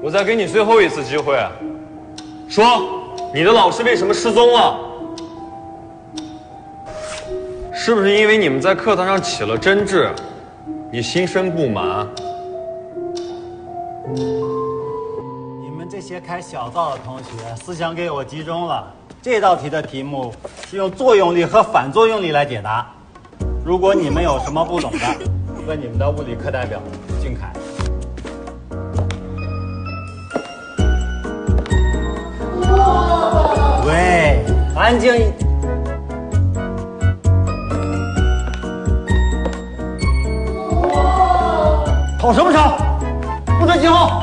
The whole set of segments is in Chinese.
我再给你最后一次机会，说你的老师为什么失踪了？是不是因为你们在课堂上起了争执，你心生不满？ 你们这些开小灶的同学，思想给我集中了。这道题的题目是用作用力和反作用力来解答。如果你们有什么不懂的，问你们的物理课代表俊凯。喂，安静一。吵什么吵？不准起哄！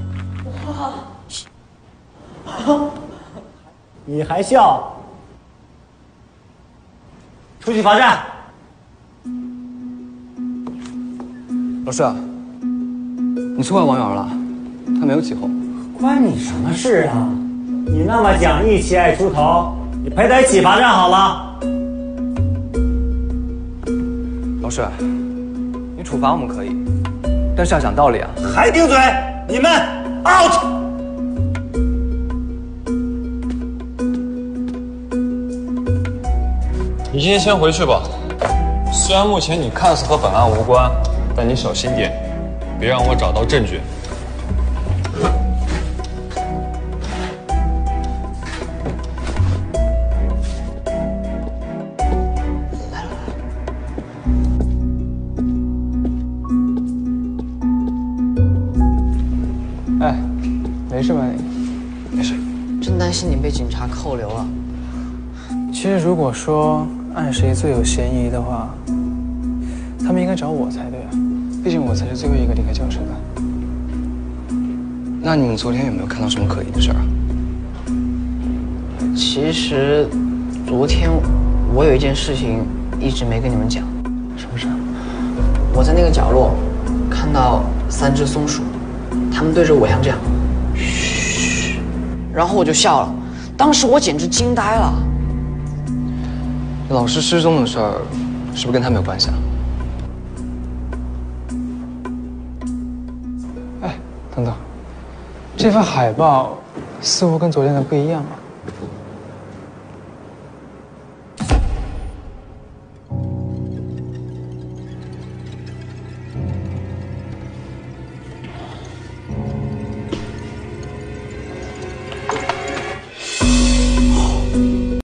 你还笑？出去罚站！ 老师，你错怪王源了，他没有起哄。 关你什么事啊？你那么讲义气爱出头，你陪他一起罚站好了。 老师，你处罚我们可以，但是要讲道理啊！ 还顶嘴！你们 out！ 你今天先回去吧。虽然目前你看似和本案无关，但你小心点，别让我找到证据。 哎，没事吧你？没事。 真担心你被警察扣留了。 其实如果说按谁最有嫌疑的话，他们应该找我才对啊，毕竟我才是最后一个离开教室的。 那你们昨天有没有看到什么可疑的事儿啊？ 其实，昨天我有一件事情一直没跟你们讲。 什么事？ 我在那个角落看到3只松鼠，它们对着我像这样，嘘，然后我就笑了。当时我简直惊呆了。 老师失踪的事儿，是不是跟他们有关系啊？ 哎，等等，这份海报似乎跟昨天的不一样啊。